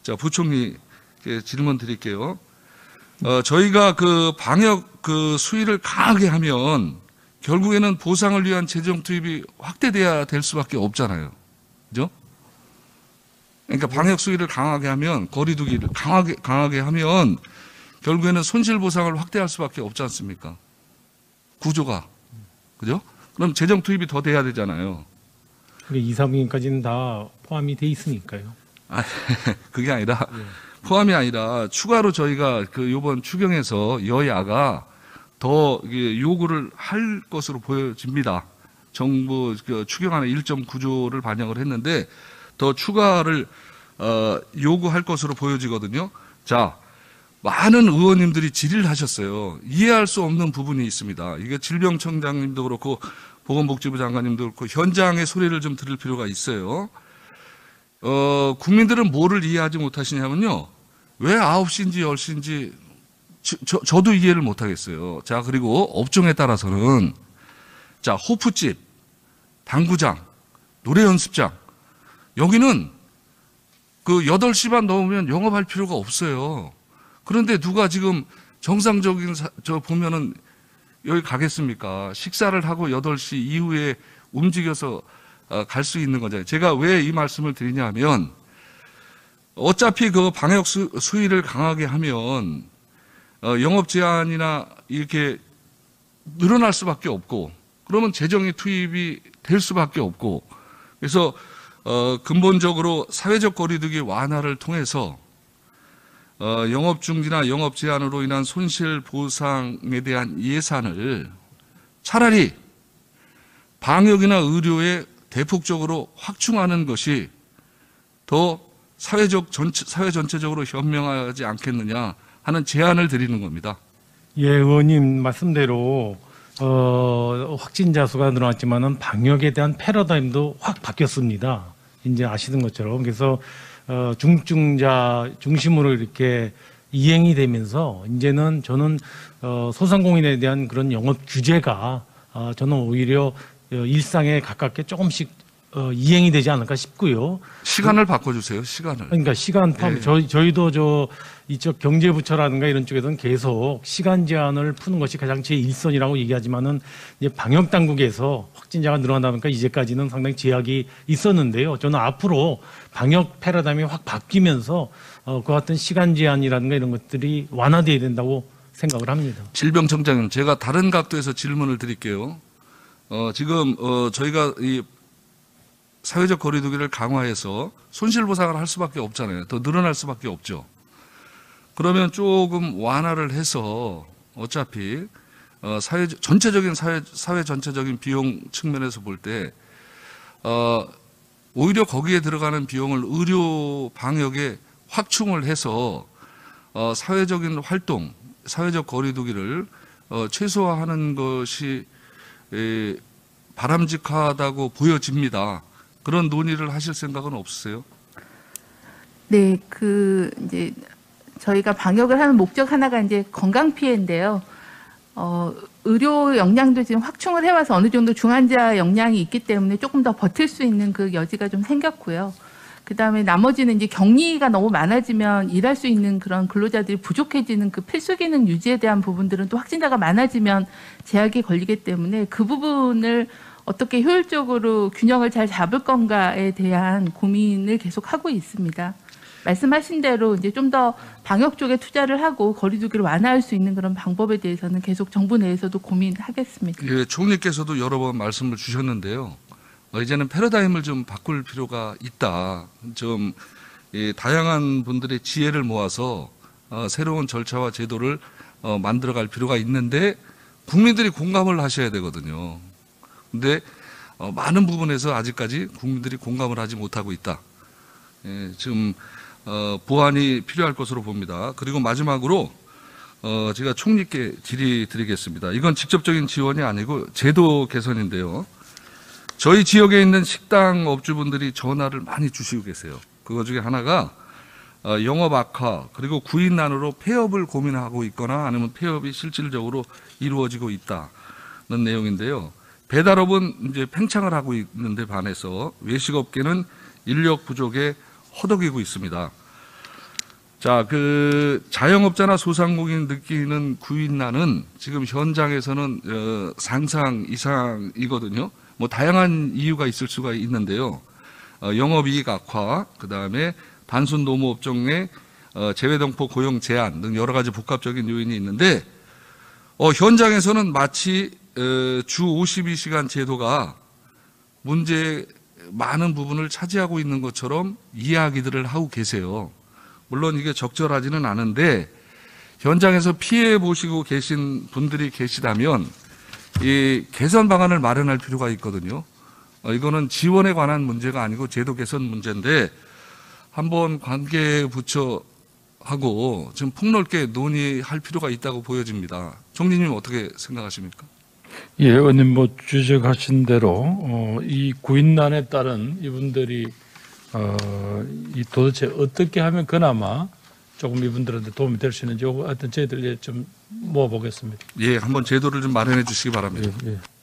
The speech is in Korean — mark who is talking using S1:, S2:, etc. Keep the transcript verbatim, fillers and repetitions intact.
S1: 자, 부총리께 질문 드릴게요. 어, 저희가 그 방역 그 수위를 강하게 하면 결국에는 보상을 위한 재정 투입이 확대돼야 될 수밖에 없잖아요. 그죠? 그러니까 방역 수위를 강하게 하면 거리두기를 강하게 강하게 하면 결국에는 손실 보상을 확대할 수밖에 없지 않습니까? 구조가. 그죠? 그럼 재정 투입이 더 돼야 되잖아요.
S2: 그게 이, 삼 위까지는 다 포함이 돼 있으니까요.
S1: 아, 그게 아니라 포함이 아니라 추가로 저희가 그 이번 추경에서 여야가 더 요구를 할 것으로 보여집니다. 정부 그 추경안에 일 점 구 조를 반영을 했는데 더 추가를 어, 요구할 것으로 보여지거든요. 자, 많은 의원님들이 질의를 하셨어요. 이해할 수 없는 부분이 있습니다. 이게 질병청장님도 그렇고 보건복지부 장관님도 그렇고 현장의 소리를 좀 들을 필요가 있어요. 어, 국민들은 뭐를 이해하지 못하시냐면요. 왜 아홉 시인지 열 시인지 저, 저, 저도 이해를 못하겠어요. 자, 그리고 업종에 따라서는 자, 호프집, 당구장, 노래 연습장 여기는 그 여덟 시만 넘으면 영업할 필요가 없어요. 그런데 누가 지금 정상적인 사, 저 보면은 여기 가겠습니까? 식사를 하고 여덟 시 이후에 움직여서 어, 갈 수 있는 거잖아요. 제가 왜 이 말씀을 드리냐면 어차피 그 방역 수, 수위를 강하게 하면 어, 영업 제한이나 이렇게 늘어날 수밖에 없고 그러면 재정의 투입이 될 수밖에 없고 그래서 어, 근본적으로 사회적 거리두기 완화를 통해서 어, 영업 중지나 영업 제한으로 인한 손실 보상에 대한 예산을 차라리 방역이나 의료에 대폭적으로 확충하는 것이 더 사회적 전체, 사회 전체적으로 현명하지 않겠느냐 하는 제안을 드리는 겁니다.
S2: 예, 의원님 말씀대로 어, 확진자 수가 늘어났지만은 방역에 대한 패러다임도 확 바뀌었습니다. 이제 아시는 것처럼 그래서 어, 중증자 중심으로 이렇게 이행이 되면서 이제는 저는 어, 소상공인에 대한 그런 영업 규제가 어, 저는 오히려 어, 일상에 가깝게 조금씩 어, 이행이 되지 않을까 싶고요.
S1: 시간을 바꿔주세요. 시간을.
S2: 그러니까 시간 포함.
S1: 예.
S2: 저희 저희도 저 이쪽 경제부처라든가 이런 쪽에서는 계속 시간 제한을 푸는 것이 가장 제일선이라고 얘기하지만은 이제 방역 당국에서 확진자가 늘어나니까 이제까지는 상당히 제약이 있었는데요. 저는 앞으로 방역 패러다임이 확 바뀌면서 어, 그 같은 시간 제한이라든가 이런 것들이 완화돼야 된다고 생각을 합니다.
S1: 질병청장님, 제가 다른 각도에서 질문을 드릴게요. 어, 지금 어, 저희가 이 사회적 거리두기를 강화해서 손실보상을 할 수밖에 없잖아요. 더 늘어날 수밖에 없죠. 그러면 조금 완화를 해서 어차피 어, 사회 전체적인 사회 사회 전체적인 비용 측면에서 볼 때 어, 오히려 거기에 들어가는 비용을 의료 방역에 확충을 해서 어, 사회적인 활동, 사회적 거리두기를 어, 최소화하는 것이 에, 바람직하다고 보여집니다. 그런 논의를 하실 생각은 없으세요?
S3: 네, 그 이제 저희가 방역을 하는 목적 하나가 이제 건강 피해인데요. 어, 의료 역량도 지금 확충을 해와서 어느 정도 중환자 역량이 있기 때문에 조금 더 버틸 수 있는 그 여지가 좀 생겼고요. 그 다음에 나머지는 이제 격리가 너무 많아지면 일할 수 있는 그런 근로자들이 부족해지는 그 필수 기능 유지에 대한 부분들은 또 확진자가 많아지면 제약이 걸리기 때문에 그 부분을 어떻게 효율적으로 균형을 잘 잡을 건가에 대한 고민을 계속 하고 있습니다. 말씀하신 대로 이제 좀 더 방역 쪽에 투자를 하고 거리두기를 완화할 수 있는 그런 방법에 대해서는 계속 정부 내에서도 고민하겠습니다.
S1: 예, 총리께서도 여러 번 말씀을 주셨는데요. 어, 이제는 패러다임을 좀 바꿀 필요가 있다. 좀 예, 다양한 분들의 지혜를 모아서 어, 새로운 절차와 제도를 어, 만들어갈 필요가 있는데 국민들이 공감을 하셔야 되거든요. 근데 어, 많은 부분에서 아직까지 국민들이 공감을 하지 못하고 있다. 예, 지금 어, 보완이 필요할 것으로 봅니다. 그리고 마지막으로 어, 제가 총리께 질의드리겠습니다. 이건 직접적인 지원이 아니고 제도 개선인데요. 저희 지역에 있는 식당 업주분들이 전화를 많이 주시고 계세요. 그거 중에 하나가 어, 영업 악화 그리고 구인난으로 폐업을 고민하고 있거나 아니면 폐업이 실질적으로 이루어지고 있다는 내용인데요. 배달업은 이제 팽창을 하고 있는데 반해서 외식업계는 인력 부족에 허덕이고 있습니다. 자, 그 자영업자나 소상공인 느끼는 구인난은 지금 현장에서는 어, 상상 이상이거든요. 뭐 다양한 이유가 있을 수가 있는데요. 어, 영업이익 악화, 그 다음에 단순 노무업종의 어, 재외동포 고용 제한 등 여러 가지 복합적인 요인이 있는데 어, 현장에서는 마치 어, 주 오십이 시간 제도가 문제의 많은 부분을 차지하고 있는 것처럼 이야기들을 하고 계세요. 물론 이게 적절하지는 않은데 현장에서 피해 보시고 계신 분들이 계시다면 이 개선 방안을 마련할 필요가 있거든요. 어, 이거는 지원에 관한 문제가 아니고 제도 개선 문제인데 한번 관계 부처하고 좀 폭넓게 논의할 필요가 있다고 보여집니다. 총리님 어떻게 생각하십니까?
S4: 예, 의원님 뭐 지적하신 대로 어, 이 구인난에 따른 이분들이 어, 이 도대체 어떻게 하면 그나마 조금 이분들한테 도움이 될 수 있는지 하여튼 저희들 좀 모아보겠습니다.
S1: 예, 한번 제도를 좀 마련해 주시기 바랍니다.
S4: 예, 예.